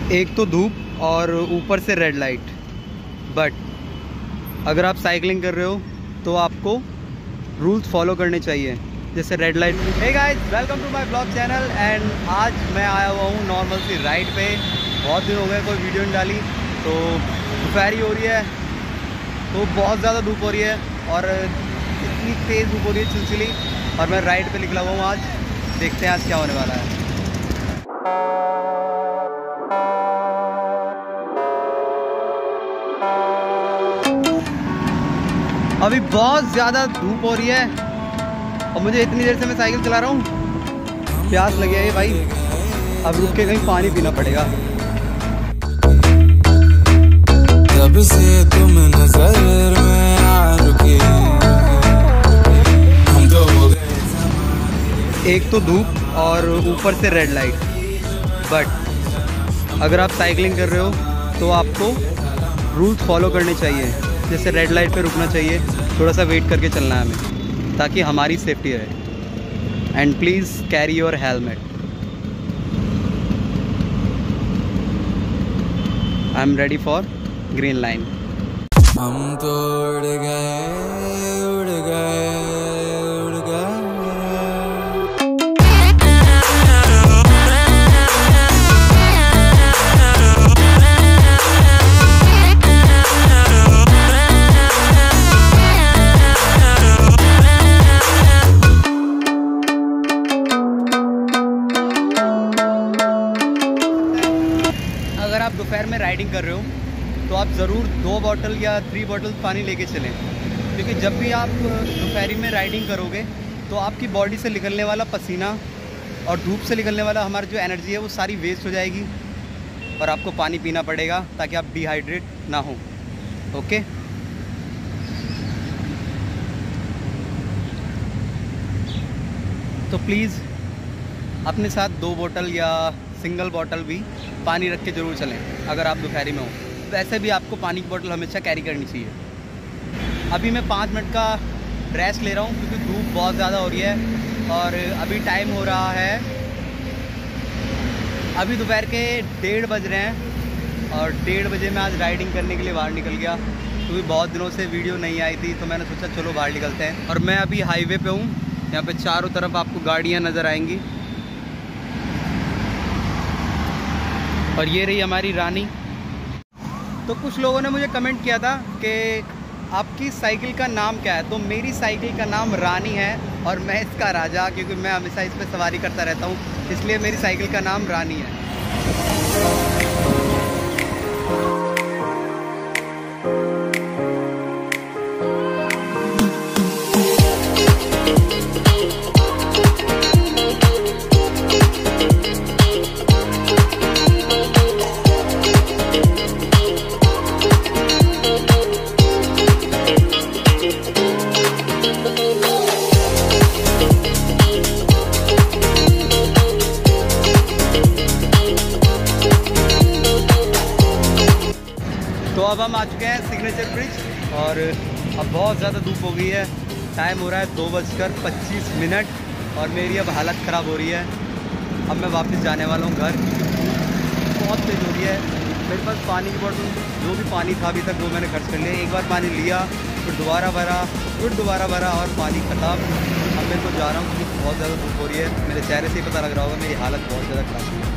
एक तो धूप और ऊपर से रेड लाइट। बट अगर आप साइकिलिंग कर रहे हो तो आपको रूल्स फॉलो करने चाहिए, जैसे red light. Hey guys, welcome to my blog channel. And आज मैं आया हुआ हूँ नॉर्मल सी राइड पे। बहुत दिन हो गए कोई वीडियो नहीं डाली, तो दोपहर हो रही है तो बहुत ज़्यादा धूप हो रही है और इतनी तेज़ धूप हो रही है चिलचिली, और मैं राइड पे निकला हुआ हूँ आज। देखते हैं आज क्या होने वाला है। अभी बहुत ज़्यादा धूप हो रही है और मुझे इतनी देर से मैं साइकिल चला रहा हूँ, प्यास लगी है भाई। अब रुक के कहीं पानी पीना पड़ेगा। जब से तुम नजर में आ रुके, हम तो हो गए। एक तो धूप और ऊपर से रेड लाइट। बट अगर आप साइकिलिंग कर रहे हो तो आपको रूल्स फॉलो करने चाहिए, जैसे रेड लाइट पे रुकना चाहिए, थोड़ा सा वेट करके चलना है हमें ताकि हमारी सेफ्टी रहे। And please carry your helmet. I am ready for green line. हम तो उड़ गए, उड़ गए, उड़ गए। अगर आप दोपहर में राइडिंग कर रहे हो तो आप ज़रूर 2 बॉटल या 3 बॉटल पानी लेके चलें, क्योंकि जब भी आप दोपहरी में राइडिंग करोगे तो आपकी बॉडी से निकलने वाला पसीना और धूप से निकलने वाला हमारी जो एनर्जी है वो सारी वेस्ट हो जाएगी और आपको पानी पीना पड़ेगा ताकि आप डिहाइड्रेट ना हो। ओके, तो प्लीज़ अपने साथ 2 बोतल या सिंगल बॉटल भी पानी रख के ज़रूर चलें अगर आप दोपहरी में हो। वैसे भी आपको पानी की बोतल हमेशा कैरी करनी चाहिए। अभी मैं 5 मिनट का रेस्ट ले रहा हूँ क्योंकि धूप बहुत ज़्यादा हो रही है और अभी टाइम हो रहा है, अभी दोपहर के 1:30 बज रहे हैं और 1:30 बजे मैं आज राइडिंग करने के लिए बाहर निकल गया, क्योंकि बहुत दिनों से वीडियो नहीं आई थी तो मैंने सोचा चलो बाहर निकलते हैं। और मैं अभी हाईवे पे हूँ, यहाँ पे चारों तरफ आपको गाड़ियाँ नज़र आएंगी और ये रही हमारी रानी। तो कुछ लोगों ने मुझे कमेंट किया था कि आपकी साइकिल का नाम क्या है, तो मेरी साइकिल का नाम रानी है और मैं इसका राजा, क्योंकि मैं हमेशा इस पर सवारी करता रहता हूँ, इसलिए मेरी साइकिल का नाम रानी है। तो अब हम आ चुके हैं सिग्नेचर ब्रिज और अब बहुत ज़्यादा धूप हो गई है। टाइम हो रहा है 2:25 और मेरी अब हालत ख़राब हो रही है। अब मैं वापस जाने वाला हूँ घर, बहुत तेज़ हो रही है। मेरे पास पानी की बोतल, जो भी पानी था अभी तक वो मैंने खर्च कर लिया। एक बार पानी लिया, फिर दोबारा भरा, फिर दोबारा भरा और पानी ख़त्म। अब मैं तो जा रहा हूँ क्योंकि बहुत ज़्यादा धूप हो रही है। मेरे चेहरे से ही पता लग रहा होगा मेरी हालत बहुत ज़्यादा ख़राब है।